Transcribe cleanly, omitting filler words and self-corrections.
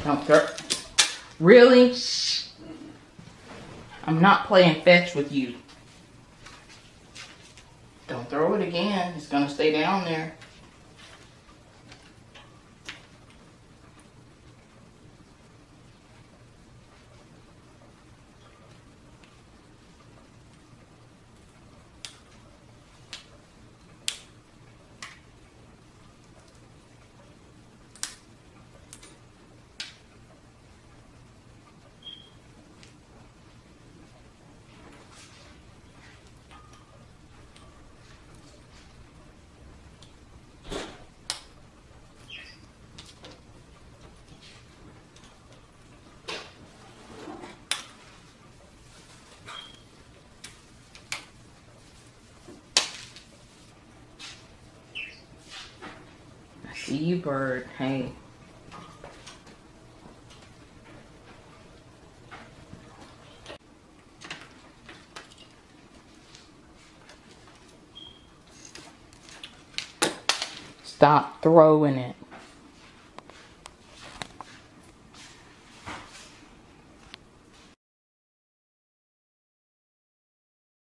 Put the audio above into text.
Don't throw. Really? I'm not playing fetch with you. Don't throw it again. It's going to stay down there. See you, bird. Hey. Stop throwing it.